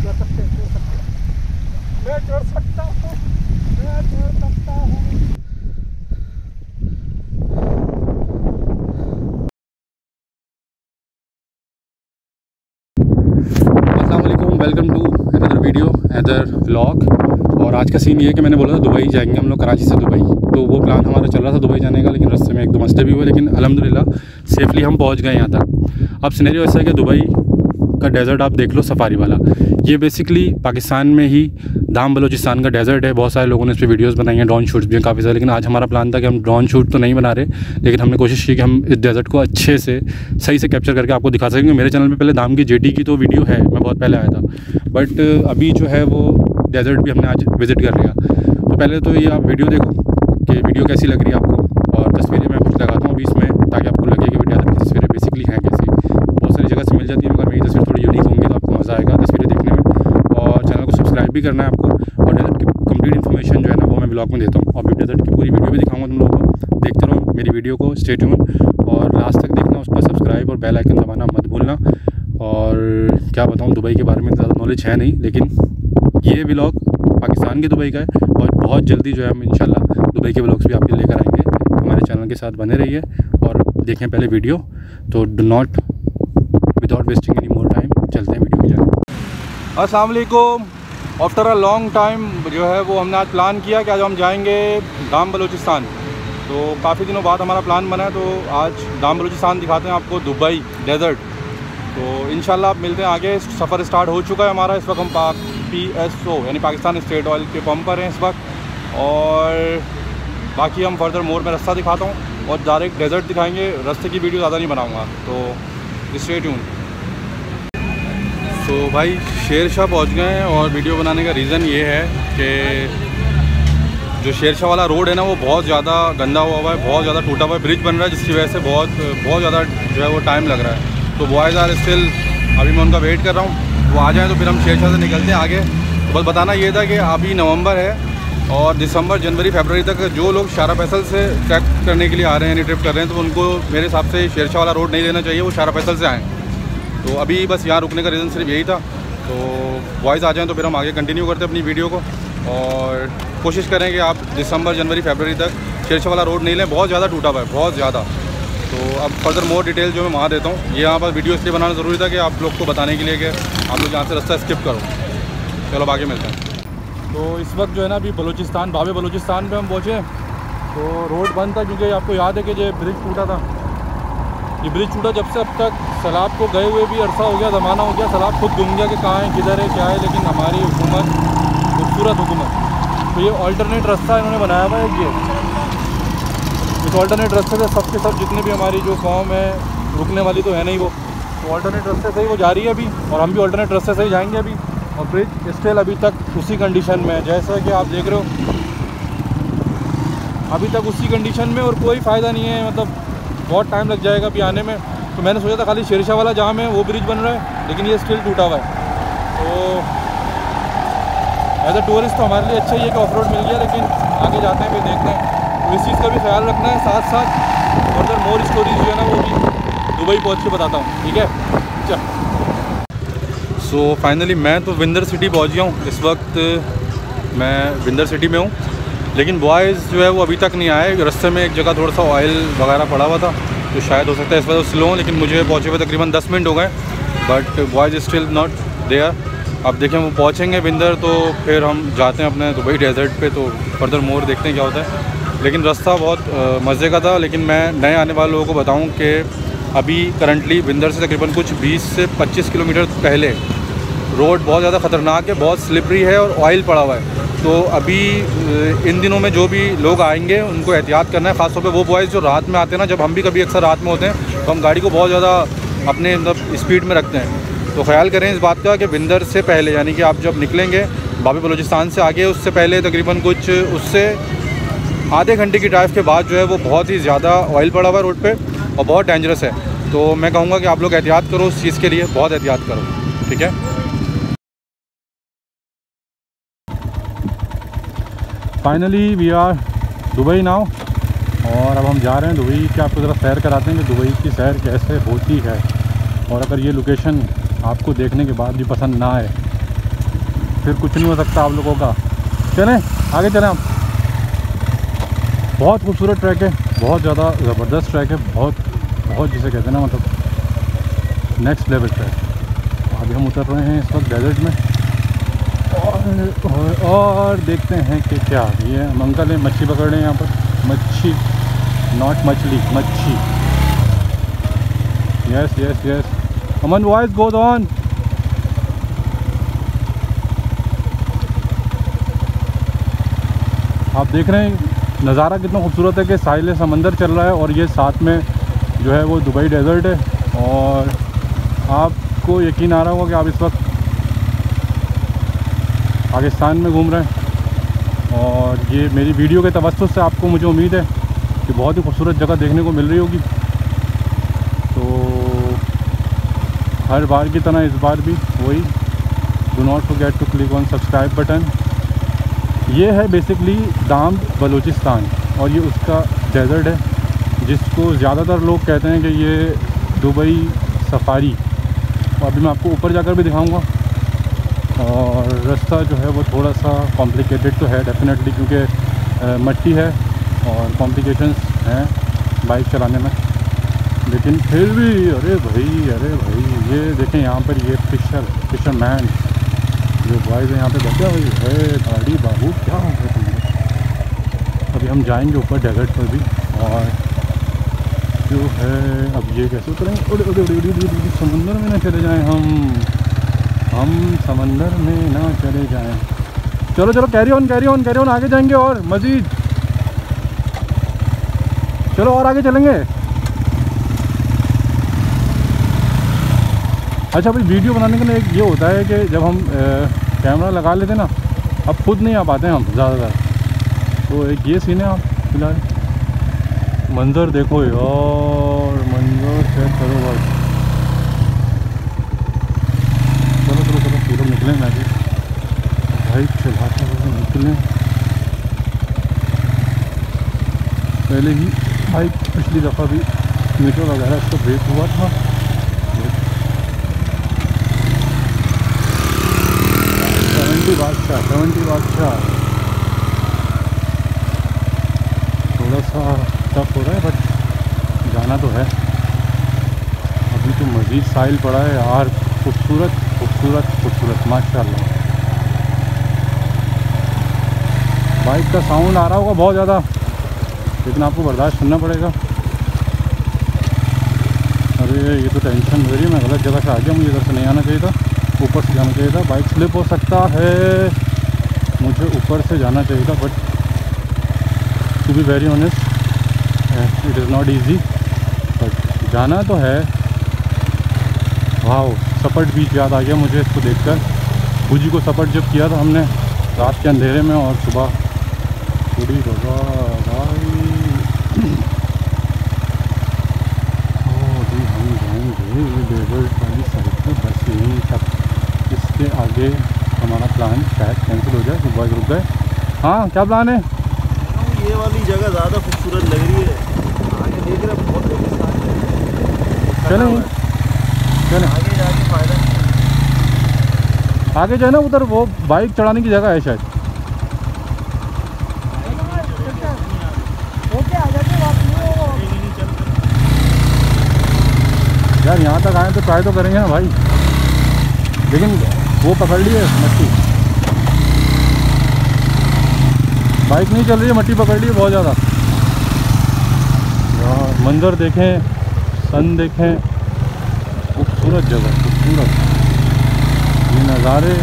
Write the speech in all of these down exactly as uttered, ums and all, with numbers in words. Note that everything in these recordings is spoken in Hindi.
चढ़ सकते हैं, चढ़ सकते हैं। मैं चढ़ सकता हूँ, मैं चढ़ सकता हूँ। Welcome to another video another vlog. और आज का सीन ये है कि मैंने बोला था दुबई जाएंगे हम लोग, कराची से दुबई। तो वो प्लान हमारा चल रहा था दुबई जाने का, लेकिन रास्ते में एक दो मसले भी हुए, लेकिन अल्हम्दुलिल्लाह सेफली हम पहुंच गए यहाँ तक। अब सिनेरियो ऐसा है कि दुबई का डेज़र्ट आप देख लो, सफारी वाला। ये बेसिकली पाकिस्तान में ही दाम बलोचिस्तान का डेज़र्ट है। बहुत सारे लोगों ने इस पर वीडियोस बनाई हैं, ड्रोन शूट्स भी हैं काफ़ी सारे। लेकिन आज हमारा प्लान था कि हम ड्रोन शूट तो नहीं बना रहे, लेकिन हमने कोशिश की कि हम इस डेज़र्ट को अच्छे से सही से कैप्चर करके आपको दिखा सकेंगे। मेरे चैनल पे पहले दाम की जेटी की तो वीडियो है, मैं बहुत पहले आया था, बट अभी जो है वो डेज़र्ट भी हमने आज विज़िट कर लिया। तो पहले तो ये आप वीडियो देखो कि वीडियो कैसी लग रही है आपको, और तस्वीरें मैं कुछ लगाता हूँ अभी इसमें, ताकि आपको लगे कि डेज़र्ट की तस्वीरें बेसिकली हैं कैसी। बहुत सारी जगह से मिल जाती है, मगर मेरी तस्वीर थोड़ी यूनिक होंगी तो आपको मज़ा आएगा तस्वीरें देखने में। और चैनल को सब्सक्राइब भी करना है आपको, और डेज़र्ट की कंप्लीट इन्फॉर्मेशन जो है ना वो मैं ब्लॉग में देता हूँ। और डेज़र्ट की पूरी वीडियो भी दिखाऊंगा तुम लोगों को। देखते रहो मेरी वीडियो को, स्टे ट्यून, और लास्ट तक देखना, उसका सब्सक्राइब और बेल आइकन दबाना मत भूलना। और क्या बताऊँ, दुबई के बारे में ज़्यादा नॉलेज है नहीं, लेकिन ये व्लॉग पाकिस्तान के दुबई का है, और बहुत जल्दी जो है हम इंशाल्लाह दुबई के व्लॉग्स भी आपके लेकर आएंगे। हमारे चैनल के साथ बने रहिए और देखें पहले वीडियो। तो do not without wasting any more time, चलते हैं वीडियो में जाए। अस्सलाम वालेकुम। आफ्टर अ लॉन्ग टाइम जो है वो हमने आज प्लान किया कि आज हम जाएंगे दाम बलोचिस्तान। तो काफ़ी दिनों बाद हमारा प्लान बना है, तो आज दाम बलोचिस्तान दिखाते हैं आपको, दुबई डेज़र्ट। तो इंशाल्लाह आप मिलते हैं आगे। सफ़र स्टार्ट हो चुका है हमारा। इस वक्त हम पाक पी एस ओ यानी पाकिस्तान स्टेट ऑयल के पंप पर हैं इस वक्त, और बाकी हम फर्दर मोर में रास्ता दिखाता हूँ और डायरेक्ट डेज़र्ट दिखाएंगे। रास्ते की वीडियो ज़्यादा नहीं बनाऊँगा, तो स्टे ट्यून। तो भाई शेर शाह पहुँच गए हैं, और वीडियो बनाने का रीज़न ये है कि जो शेर शाह वाला रोड है ना वो बहुत ज़्यादा गंदा हुआ हुआ है, बहुत ज़्यादा टूटा हुआ है। ब्रिज बन रहा है जिसकी वजह से बहुत बहुत ज़्यादा जो है वो टाइम लग रहा है। तो बॉयज़ आर स्टिल, अभी मैं उनका वेट कर रहा हूँ, वो आ जाएँ तो फिर हम शेर शाह से निकलते हैं आगे। तो बस बताना ये था कि अभी नवंबर है, और दिसंबर जनवरी फरवरी तक जो लोग शारा फैसल से ट्रैक करने के लिए आ रहे हैं, यानी ट्रिप कर रहे हैं, तो उनको मेरे हिसाब से शेर शाह वाला रोड नहीं लेना चाहिए, वो शारा फैसल से आएँ। तो अभी बस यहाँ रुकने का रीज़न सिर्फ यही था। तो बॉयज़ आ जाएँ तो फिर हम आगे कंटिन्यू करते हैं अपनी वीडियो को, और कोशिश करें कि आप दिसंबर जनवरी फरवरी तक शेर शाह वाला रोड नहीं लें, बहुत ज़्यादा टूटा हुआ है, बहुत ज़्यादा। तो अब फर्दर मोर डिटेल जो मैं वहाँ देता हूँ। ये यहाँ पर वीडियो इसलिए बनाना ज़रूरी था कि आप लोग को बताने के लिए कि आप लोग यहाँ से रास्ता स्किप करो। चलो आगे मिलते हैं। तो इस वक्त जो है ना अभी बलूचिस्तान, बाबे बलूचिस्तान पे हम पहुँचे। तो रोड बंद था क्योंकि आपको याद है कि ये ब्रिज टूटा था। ये ब्रिज टूटा जब से अब तक सैलाब को गए हुए भी अरसा हो गया, ज़माना हो गया। सैलाब खुद घूम गया कि कहाँ है, किधर है, क्या है। लेकिन हमारी हुकूमत, खूबसूरत हुकूमत, तो ये ऑल्टरनेट रास्ता इन्होंने बनाया हुआ है। ये इस ऑल्टरनेट रास्ते से सबके सब जितने भी हमारी जो कौम है, रुकने वाली तो है नहीं वो, तो ऑल्टरनेट रास्ते से ही वो जा रही है अभी, और हम भी ऑल्टरनेट रास्ते से ही जाएंगे अभी। और ब्रिज स्टिल अभी तक उसी कंडीशन में है जैसा कि आप देख रहे हो, अभी तक उसी कंडीशन में, और कोई फ़ायदा नहीं है, मतलब बहुत टाइम लग जाएगा अभी आने में। तो मैंने सोचा था खाली शेर शाह वाला जाम है वो ब्रिज बन रहा है, लेकिन ये स्टिल टूटा हुआ है। तो एज अ टूरिस्ट तो हमारे लिए अच्छा ही है कि ऑफ रोड मिल गया, लेकिन आगे जाते हैं फिर देखते हैं। तो इस चीज़ का भी ख्याल रखना है। साथ साथ फर्दर मोर स्टोरीज जो है ना वो भी दुबई पहुँच के बताता हूँ, ठीक है। चल सो फाइनली मैं तो विंदर सिटी पहुँच गया हूँ। इस वक्त मैं विंदर सिटी में हूँ, लेकिन बॉयज़ जो है वो अभी तक नहीं आए। रास्ते में एक जगह थोड़ा सा ऑयल वगैरह पड़ा हुआ था, तो शायद हो सकता है इस वजह से स्लो हो, लेकिन मुझे पहुँचे हुए तकरीबन दस मिनट हो गए, but boys still not there. अब देखें वो पहुँचेंगे विंदर तो फिर हम जाते हैं अपने दुबई डेज़र्ट पे, तो फर्दर मोर देखते हैं क्या होता है। लेकिन रास्ता बहुत मज़े का था। लेकिन मैं नए आने वाले लोगों को बताऊं कि अभी करंटली विंदर से तकरीबन कुछ बीस से पच्चीस किलोमीटर पहले रोड बहुत ज़्यादा ख़तरनाक है, बहुत स्लिपरी है और ऑयल पड़ा हुआ है। तो अभी इन दिनों में जो भी लोग आएंगे उनको एहतियात करना है, ख़ासतौर पे वो बॉयज़ जो रात में आते हैं ना। जब हम भी कभी अक्सर रात में होते हैं तो हम गाड़ी को बहुत ज़्यादा अपने मतलब स्पीड में रखते हैं, तो ख्याल करें इस बात का कि विंदर से पहले, यानी कि आप जब निकलेंगे बाबे बलूचिस्तान से आगे, उससे पहले तकरीबन कुछ उससे आधे घंटे की ड्राइव के बाद जो है वो बहुत ही ज़्यादा ऑयल पड़ा हुआ है रोड पे और बहुत डेंजरस है। तो मैं कहूँगा कि आप लोग एहतियात करो उस चीज़ के लिए, बहुत एहतियात करो, ठीक है। Finally we are Dubai now, और अब हम जा रहे हैं दुबई के, आपको ज़रा सैर कराते हैं कि दुबई की सैर कैसे होती है। और अगर ये लोकेशन आपको देखने के बाद भी पसंद ना आए फिर कुछ नहीं हो सकता आप लोगों का। चलें आगे चलें हम। बहुत खूबसूरत ट्रैक है, बहुत ज़्यादा ज़बरदस्त ट्रैक है, बहुत बहुत जिसे कहते हैं ना मतलब नेक्स्ट लेवल ट्रैक। अभी हम उतर रहे हैं इस वक्त डेजर्ट में और, और, और देखते हैं कि क्या ये हम अंकल हैं मच्छी पकड़ रहे हैं यहाँ पर। मच्छी नॉट मछली, मच्छी। Yes yes yes Aman voice goes on. आप देख रहे हैं नज़ारा कितना खूबसूरत है कि साहिल समंदर चल रहा है और ये साथ में जो है वो दुबई डेजर्ट है। और आपको यकीन आ रहा होगा कि आप इस वक्त पाकिस्तान में घूम रहे हैं और ये मेरी वीडियो के तवज्जुह से आपको मुझे उम्मीद है कि बहुत ही खूबसूरत जगह देखने को मिल रही होगी। तो हर बार की तरह इस बार भी वही, do not forget to click on subscribe button. ये है बेसिकली दाम बलूचिस्तान और ये उसका डेजर्ट है जिसको ज़्यादातर लोग कहते हैं कि ये दुबई सफारी। और अभी मैं आपको ऊपर जाकर भी दिखाऊंगा। और रास्ता जो है वो थोड़ा सा कॉम्प्लिकेटेड तो है डेफिनेटली, क्योंकि मट्टी है और कॉम्प्लिकेशंस हैं बाइक चलाने में, लेकिन फिर भी अरे भाई अरे भाई ये देखें यहाँ पर ये फिशर फिशरमैन जो बॉयज़ हैं यहाँ पे बैठे हुए है। गाड़ी बाबू क्या हो गया तुम। अभी हम जाएंगे ऊपर डेजर्ट पर भी और जो है अब ये कैसे उतरेंगे। उड़े उड़े उड़े उड़े उड़े समंदर में ना चले जाएं हम हम समंदर में ना चले जाएं। चलो चलो carry on carry on carry on आगे जाएंगे और मज़ीद चलो और आगे चलेंगे। अच्छा भाई वीडियो बनाने के लिए एक ये होता है कि जब हम ए, कैमरा लगा लेते ना, अब खुद नहीं आ पाते हैं हम ज़्यादातर। तो एक ये सीन है आप फिलहाल मंज़र देखो यार, मंज़र चेक करो बस। चलो चलो चलो फिर निकलें मैं भी बाइक चलाते हुए निकलें। पहले ही बाइक पिछली दफ़ा भी मीटर वगैरह इसको ब्रेक हुआ था। सेवेंटी बादशाह सेवेंटी बादशाह थोड़ा सा टफ हो रहा है बट जाना तो है। अभी तो मज़ीद साहिल पड़ा है यार, खूबसूरत खूबसूरत खूबसूरत माशाल्लाह। बाइक का साउंड आ रहा होगा बहुत ज़्यादा, लेकिन आपको बर्दाश्त करना पड़ेगा। अरे ये तो टेंशन हो रही है, मैं गलत जगह से आ गया, मुझे इधर से नहीं आना चाहिए था, ऊपर से जाना चाहिए था। बाइक स्लिप हो सकता है, मुझे ऊपर से जाना चाहिए था, but to be very honest it is not easy, but जाना तो है। वाह सपट बीच याद आ गया मुझे इसको देखकर। भूजी को सपट जब किया था हमने रात के अंधेरे में और सुबह पूरी जगह भाई। अभी हम जाएंगे डेजर्ट वाली साइड पे, बस यहीं तक। इसके आगे हमारा प्लान शायद कैंसिल हो जाए, सुबह रुक गए। हाँ क्या प्लान है? ये वाली जगह ज़्यादा खूबसूरत लग रही है, आगे देख रहे बहुत रेगिस्तान है। चलें चलें आगे जाके फ़ायदा नहीं। आगे जो है ना उधर वो बाइक चढ़ाने की जगह है शायद। यार यहाँ तक आए तो ट्राई तो करेंगे ना भाई, लेकिन वो पकड़ लिए मट्टी, बाइक नहीं चल रही है, मट्टी पकड़ ली है बहुत ज़्यादा। यार मंजर देखें, सन देखें, खूबसूरत जगह, खूबसूरत ये नज़ारे।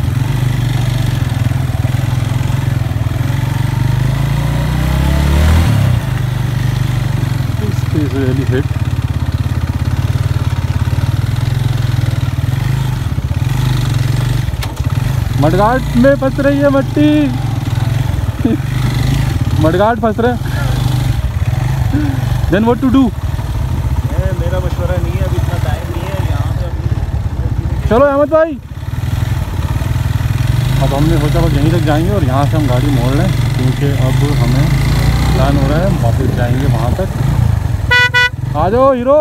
This is really hit. Mudguard में फंस रही है मट्टी मडगाट फंस रहे। Then what to do? मेरा मशवरा नहीं है, अभी इतना टाइम नहीं है यहाँ पे अभी। चलो अहमद भाई, अब हमने सोचा बस यहीं तक जाएंगे और यहाँ से हम गाड़ी मोड़ लें, क्योंकि अब हमें प्लान हो रहा है वापस जाएंगे वहाँ तक। आ जाओ हीरो।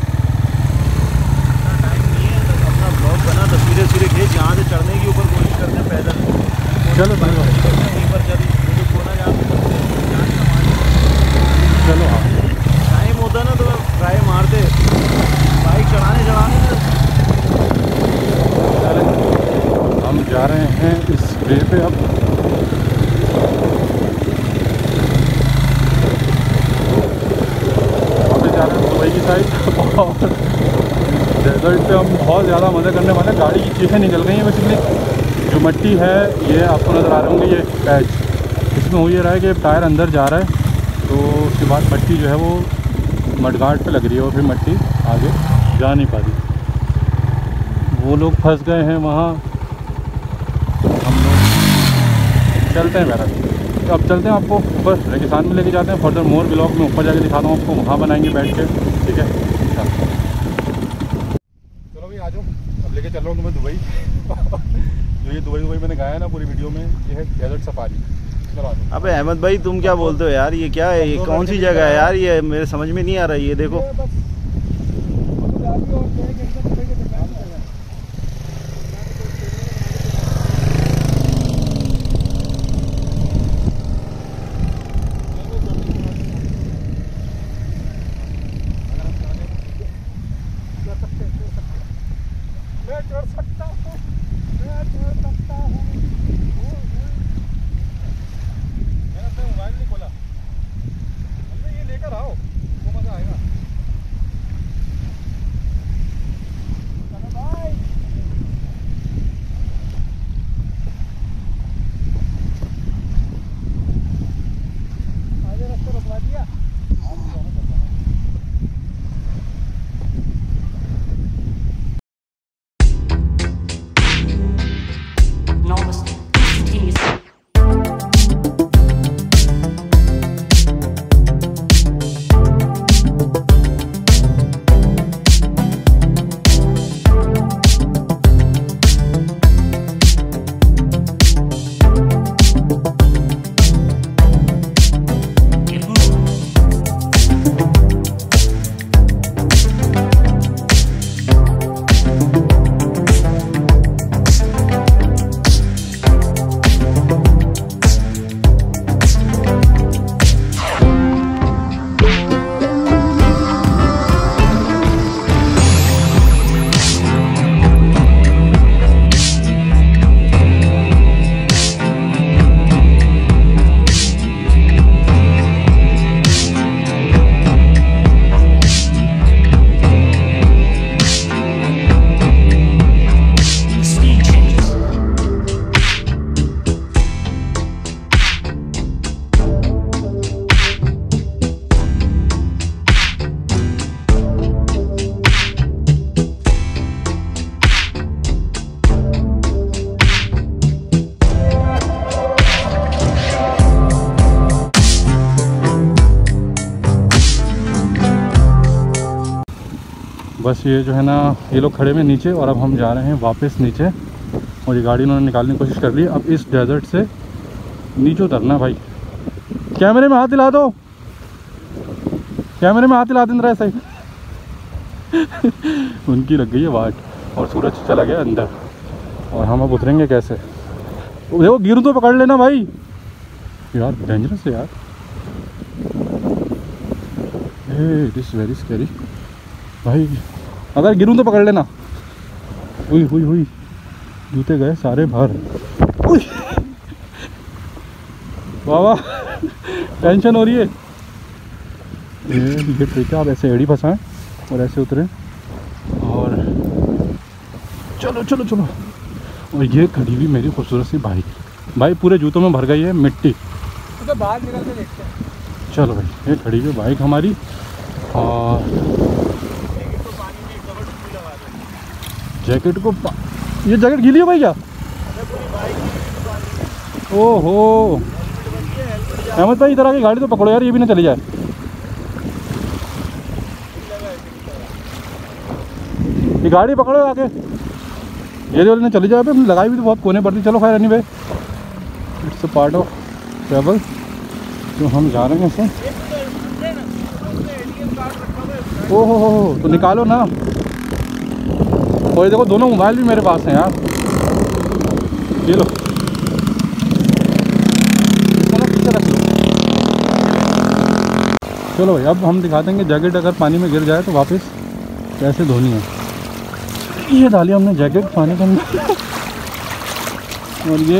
टाइम नहीं है, तो अपना ब्लॉग बना, तस्वीरें तस्वीरें खींच, यहाँ से चढ़ने की ऊपर कोशिश करते चलो चलो वहीं पर चल मुझे कोना जहाँ चलो हाँ टाइम होता ना तो ट्राई मारते बाइक चढ़ाने चढ़ाने में। हम जा रहे हैं इस वे पे अब। वापस जा रहे हैं दुबई की साइड और डेजर्ट पे हम बहुत ज़्यादा मज़े करने वाले हैं। गाड़ी की चीखें निकल गई हैं बेसिकली। जो मट्टी है ये आपको नज़र आ रहे होंगे, ये पैच इसमें हो ये रहा है कि टायर अंदर जा रहा है तो उसके बाद मट्टी जो है वो मडगार्ड पे लग रही है और फिर मट्टी आगे जा नहीं पा रही। वो लोग फंस गए हैं वहाँ, हम लोग चलते हैं मेरा। तो अब चलते हैं, आपको ऊपर रेगिस्तान में लेके जाते हैं। फर्दर मोर ब्लॉग में ऊपर जाके दिखाता हूँ आपको, वहाँ बनाएंगे बैठ के, ठीक है। चलो भाई आ जाओ, अब लेके चल रहा हूँ तुम्हें दुबई। जो ये दुबई दुबई मैंने गाया है ना पूरी वीडियो में, ये है डेजर्ट सफारी। चलो आ जाओ। अबे अहमद भाई तुम क्या बोलते हो यार, ये क्या है, ये कौन सी जगह है यार, ये मेरे समझ में नहीं आ रहा है। ये देखो मैं चढ़ सकता हूँ, मैं चढ़ सकता हूँ। मैंने अपना मोबाइल नहीं खोला, हमने ये लेकर आओ, वो मज़ा आएगा। भाई आगे रास्ता रुकवा दिया। बस ये जो है ना, ये लोग खड़े में नीचे और अब हम जा रहे हैं वापस नीचे। और ये गाड़ी उन्होंने निकालने की कोशिश कर ली। अब इस डेजर्ट से नीचे उतरना भाई। कैमरे में हाथ हिला दो, कैमरे में हाथ हिला दें ऐसा ही। उनकी लग गई है वाट और सूरज चला गया अंदर और हम अब उतरेंगे कैसे। देखो गिरूँ तो पकड़ लेना भाई, यार डेंजरस है यार। इट इज़ वेरी स्कैरी भाई, अगर गिरूँ तो पकड़ लेना। हुई हुई हुई जूते गए सारे बाहर। वाह वाह टेंशन हो रही है। ये ये ट्रिक है, आप ऐसे एड़ी फंसाएं और ऐसे उतरें और चलो चलो चलो। और ये खड़ी हुई मेरी खूबसूरत सी बाइक भाई, पूरे जूतों में भर गई है मिट्टी। तो बाहर निकल के देखते हैं। चलो भाई, ये खड़ी हुई बाइक हमारी। और जैकेट को ये जैकेट गीली है भाई क्या? ओहो अहमद भाई इधर आके गाड़ी तो पकड़ो यार, ये भी ना चली जाए। ये गाड़ी पकड़ो आके, ये जो ना चली जाए। पे लगाई भी तो बहुत कोने पड़ती। चलो खैर anyway, it's a part of travel. तो हम जा रहे हैं ऐसे। ओहो हो तो निकालो ना। और ये देखो दोनों मोबाइल भी मेरे पास हैं यार, ये लो चलो भाई अब हम दिखा देंगे जैकेट अगर पानी में गिर जाए तो वापस कैसे धोनी है। ये डाली हमने जैकेट पानी के अंदर और ये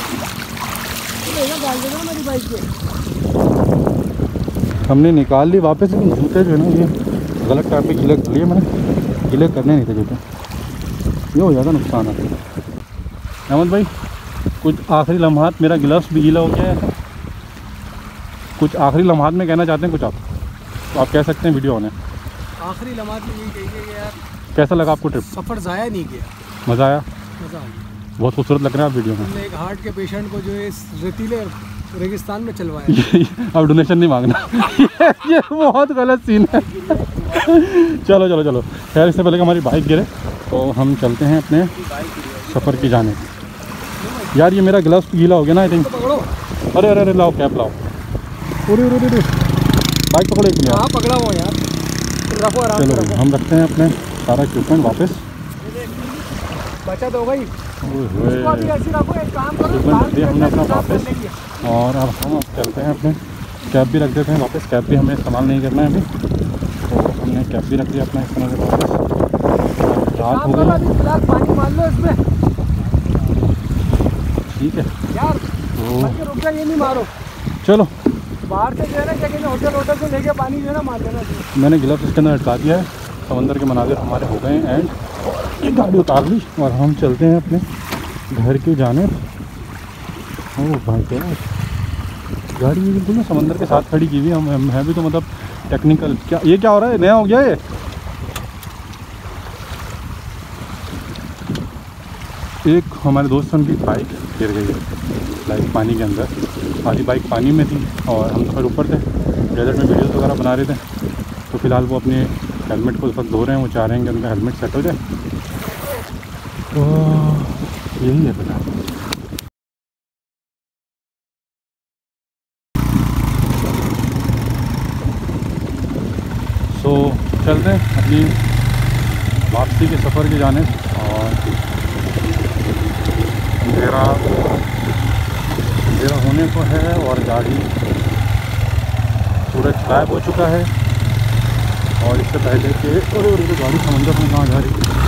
हमने निकाल ली वापस, लेकिन जूते जो है ना ये गलत टाइप के गीले कर लिए मैंने, गीले करने नहीं थे जूते, ये हो जाता नुकसान है। अहमद भाई कुछ आखिरी लम्हात, मेरा गिलास भी गीला हो गया है, कुछ आखिरी लम्हात में कहना चाहते हैं कुछ आप, तो आप कह सकते हैं वीडियो होने। आखिरी लम्हात में यही कहिए कि यार कैसा लगा आपको ट्रिप? सफ़र ज़ाया नहीं किया, मज़ा आया, मज़ा आ गया। बहुत खूबसूरत लग रहा है आप वीडियो में। हमने एक हार्ट के पेशेंट को जो है इस रेतीले रेगिस्तान में चलवाया। अब डोनेशन नहीं मांगना ये, ये बहुत गलत सीन है चलो चलो चलो खैर, इससे पहले कि हमारी बाइक गिरे तो हम चलते हैं अपने सफ़र की जाने। यार ये मेरा ग्लव्स गीला हो गया ना आई थिंक। अरे अरे अरे लाओ कैप लाओ, अरे अरे अरे बाइक पकड़ो एक हाँ पकड़ा हुआ यार, रखो आराम से चलो रखो। हम रखते हैं अपने सारा इक्विपमेंट वापस। बचत हो गई, ओए इसको अभी ऐसे रखो, एक काम करो इक्विपमेंट रख दिया हमने अपना साफ कर वापस, लेंगे। और अब हम अब चलते हैं अपने कैब भी रख देते हैं वापस। कैब भी हमें इस्तेमाल नहीं करना है अभी, तो हमने कैब भी रख दिया अपना इस्तेमाल से वापस। रात हो काम करो, गई, अभी फिलहाल पानी मार लो इसमें ठीक है यार, तो बल्कि रुक जा, ये नहीं मारो, चलो। बाहर से जो है ना क्या कहते हैं होटल होटल से लेके पानी जो है ना मार देना चाहिए। मैंने गिलास इसके अंदर हटा दिया है, समंदर के मनाजिर हमारे हो गए हैं एंड ये गाड़ी उतार ली और हम चलते हैं अपने घर की जानिब। ओह भाई क्या गाड़ी ये बिल्कुल ना समंदर के साथ खड़ी की हुई, हम हम है भी तो मतलब टेक्निकल। क्या ये क्या हो रहा है, नया हो गया ये? एक हमारे दोस्त की बाइक गिर गई है लाइक पानी के अंदर, आधी बाइक पानी में थी और हम तो फिर ऊपर थे, डेजर्ट में वीडियोस वगैरह बना रहे थे। तो फिलहाल वो अपने हेलमेट को उस वक्त धो रहे हैं, वो चाह रहे हैं कि उनका हेलमेट सेट हो जाए, तो यही है फिलहाल। तो चलते हैं अपनी वापसी के सफ़र की जाने, और अंधेरा अंधेरा होने को है और गाड़ी सूरज गायब हो चुका है। और इससे पहले कि अरे अरे गाड़ी समंदर में कहाँ जा रही है,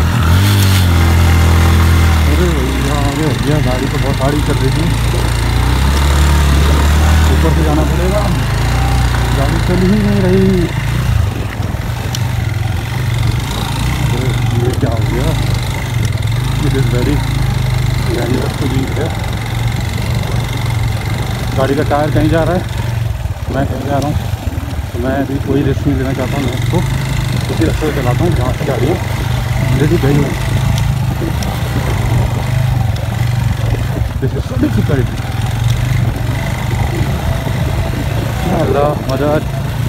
अरे भैया आगे भैया गाड़ी तो बहुत आड़ी कर रही थी, ऊपर से जाना पड़ेगा, गाड़ी चल ही नहीं रही। ये क्या हो गया, it is very dangerous to be है। गाड़ी का टायर कहीं जा रहा है, मैं कहीं जा रहा हूँ, तो मैं अभी कोई रिस्क नहीं लेना चाहता हूँ। मैं उसको उसी रास्ते से चलाता हूँ जहाँ से गाड़ी ऑलरेडी गई है। This is so difficult. अल्लाह मदद,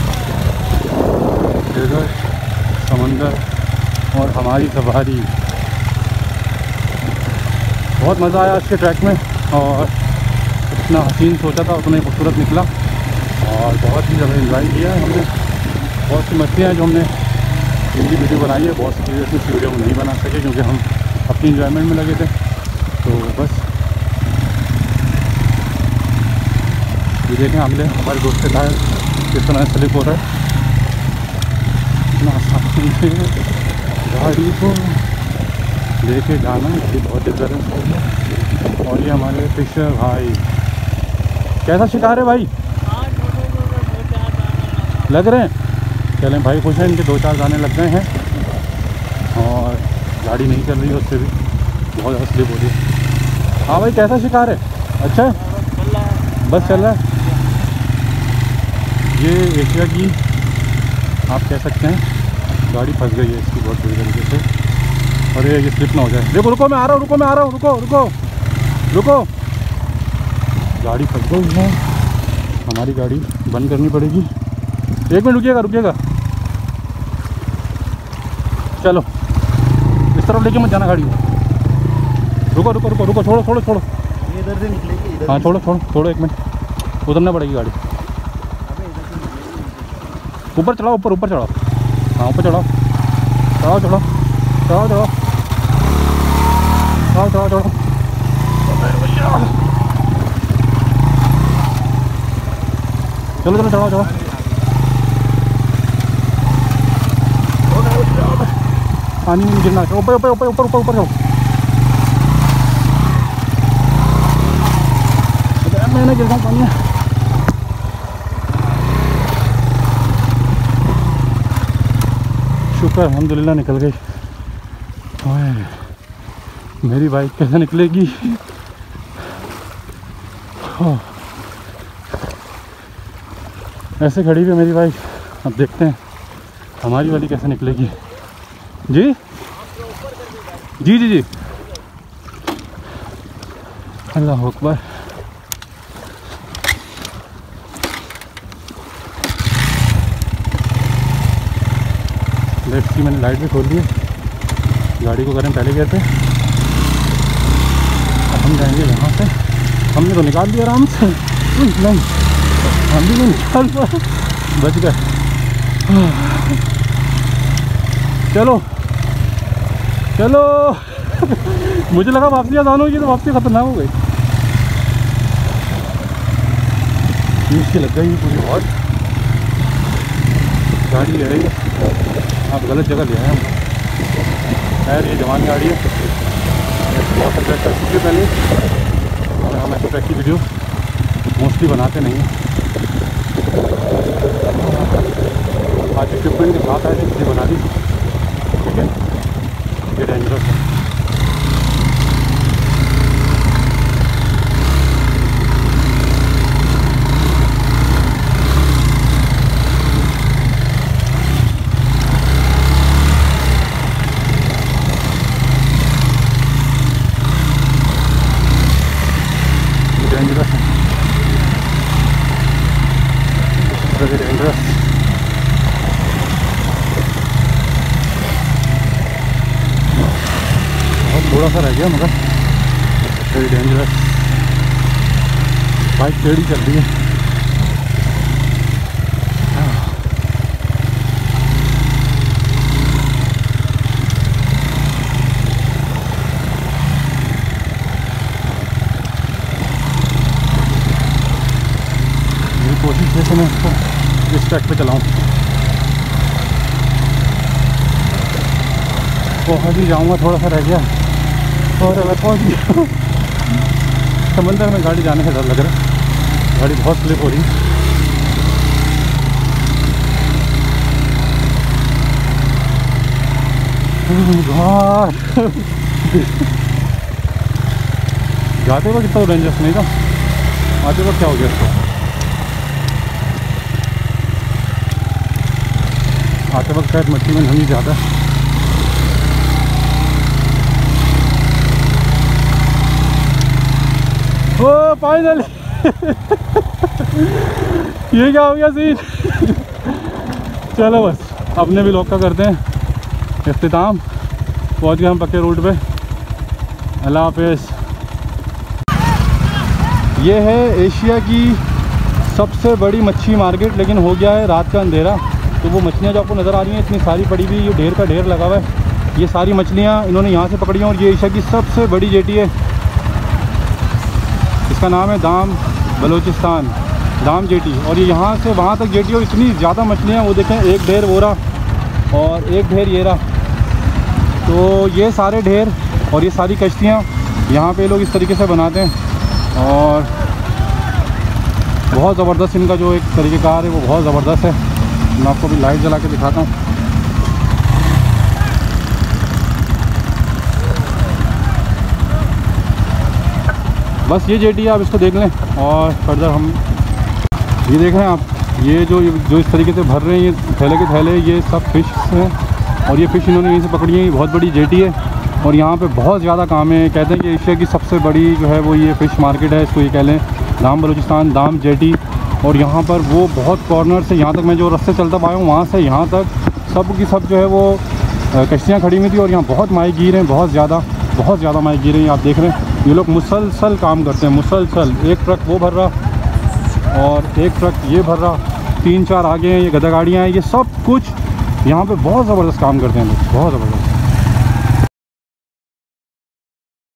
डेजर्ट, समंदर और हमारी सवारी। बहुत मज़ा आया आज के ट्रैक में, और इतना हसीन सोचा था उतना ही खूबसूरत निकला, और बहुत ही ज़्यादा एंजॉय किया है हमने। बहुत सी मस्तियाँ हैं जो हमने हिंदी वीडियो बनाई है, बहुत सी चीज़ें इस वीडियो में नहीं बना सके क्योंकि हम अपनी इंजॉयमेंट में लगे थे। तो बस ये देखें आगे हमारे दोस्त के टायर किस तरह स्लिप हो रहा है, इतना आसानी से गाड़ी को लेके जाना ये बहुत डिफरेंस है। और ये हमारे फिशर भाई, कैसा शिकार है भाई, लग रहे हैं? चलें भाई, खुश हैं, इनके दो चार गाने लग गए हैं और गाड़ी नहीं चल रही है, उससे भी बहुत ज़्यादा स्लिप हो रही है। हाँ भाई कैसा शिकार है? अच्छा है, बस चल रहा है। ये एशिया की आप कह सकते हैं गाड़ी फंस गई है इसकी बहुत बुरी तरीके से। और ये ये स्लिप ना हो जाए। देखो रुको, मैं आ रहा हूँ, रुको मैं आ रहा हूँ, रुको रुको रुको, गाड़ी फंस गई है, हमारी गाड़ी बंद करनी पड़ेगी। एक मिनट रुकिएगा रुकिएगा, चलो इस तरफ लेके मत जाना गाड़ी को, रुको रुको रुको रुको, छोड़ो छोड़ो छोड़ो, ये इधर से निकलेगी, इधर हाँ छोड़ो छोड़ो छोड़ो, एक मिनट उतरना पड़ेगी गाड़ी। ऊपर चढ़ाओ, ऊपर ऊपर चढ़ाओ, हाँ ऊपर चढ़ाओ चढ़ाओ चढ़ाओ चढ़ाओ चढ़ाओ चढ़ाओ चढ़ाओ चढ़ाओ, चलो चलो चढ़ाओ चढ़ाओ पानी में गिरना। ऊपर ऊपर ऊपर ऊपर ऊपर ऊपर जाओ। मैं ना गिर रहा हूँ पानी में। शुक्र अल्हम्दुलिल्लाह निकल गई। ओए मेरी बाइक कैसे निकलेगी? ऐसे खड़ी हुई मेरी बाइक। अब देखते हैं हमारी वाली कैसे निकलेगी। जी जी जी जी अल्लाह अकबर। लेट्स सी, मैंने लाइट भी खोल दी है। गाड़ी को करें पहले गियर पे। अब हम जाएंगे यहाँ से। हमने तो निकाल दिया आराम से। नहीं हम भी नहीं निकाल पाए, बच गए। चलो चलो मुझे लगा वापसी आसान होगी, तो वापसी खतरनाक हो गई। नीचे लग गई पूरी बहुत। गाड़ी ले रही है, आप गलत जगह ले आए हम। खैर ये जवान गाड़ी है, बहुत ट्रैक कर चुकी है पहले, और हम ऐसे ट्रैक की वीडियो मोस्टली बनाते नहीं हैं। आज इक्विपमेंट के साथ आए थे, इसलिए बना दी। ठीक है, ये डेंजरस है। डेंजरस है, वेरी डेंजरस। बहुत थोड़ा सा रह गया मगर वेरी डेंजरस। बाइक टेढ़ी चल रही है। कोशिश है कि मैं इसको इस ट्रैक पे चलाऊँ। पहुँच ही जाऊँगा, थोड़ा सा रह गया और अगर पहुँच गया। समंदर में गाड़ी जाने से डर लग रहा है, गाड़ी बहुत स्लिप हो रही है। जाते वक्त इतना डेंजरस नहीं था, आते वक्त क्या हो गया इसको? आते वक्त शायद मट्टी में नहीं ज़्यादा। ओ फाइनली ये क्या हो गया सीन। चलो बस अपने भी लॉक का करते हैं इख्तिताम। पहुंच गए हम पक्के रूट पे। अल्लाह हाफिज़। ये है एशिया की सबसे बड़ी मच्छी मार्केट, लेकिन हो गया है रात का अंधेरा, तो वो मछलियाँ जो आपको नज़र आ रही हैं इतनी सारी पड़ी हुई, ये ढेर का ढेर लगा हुआ है। ये सारी मछलियाँ इन्होंने यहाँ से पकड़ी हैं, और ये एशिया की सबसे बड़ी जेटी है। इसका नाम है दाम बलूचिस्तान, दाम जेटी। और ये यहाँ से वहाँ तक जेटी, और इतनी ज़्यादा मछलियाँ, वो देखें एक ढेर वो रहा और एक ढेर ये रहा। तो ये सारे ढेर और ये सारी कश्तियाँ यहाँ पे लोग इस तरीके से बनाते हैं, और बहुत ज़बरदस्त इनका जो एक तरीक़ेकार है वो बहुत ज़बरदस्त है। मैं आपको भी लाइट जला के दिखाता हूँ। बस ये जेटी है, आप इसको देख लें। और फर्दर हम ये देख रहे हैं आप, ये जो जो इस तरीके से भर रहे हैं, ये थैले के थैले, ये सब फ़िश हैं, और ये फ़िश इन्होंने यहीं से पकड़ी है। ये बहुत बड़ी जेटी है, और यहाँ पे बहुत ज़्यादा काम है। कहते हैं कि एशिया की सबसे बड़ी जो है वो ये फ़िश मार्केट है, इसको ये कह लें, दाम बलूचिस्तान दाम जेटी। और यहाँ पर वो बहुत कॉर्नर से, यहाँ तक मैं जो रास्ते चलता पाया हूँ वहाँ से यहाँ तक सब की सब जो है वो कश्तियाँ खड़ी हुई थी, और यहाँ बहुत माहीगीर हैं, बहुत ज़्यादा बहुत ज़्यादा माहीगीर हैं। आप देख रहे हैं ये लोग मुसलसल काम करते हैं, मुसलसल। एक ट्रक वो भर रहा और एक ट्रक ये भर रहा, तीन चार आगे हैं, ये गधा गाड़ियाँ हैं, ये सब कुछ यहाँ पे बहुत ज़बरदस्त काम करते हैं लोग, बहुत ज़बरदस्त।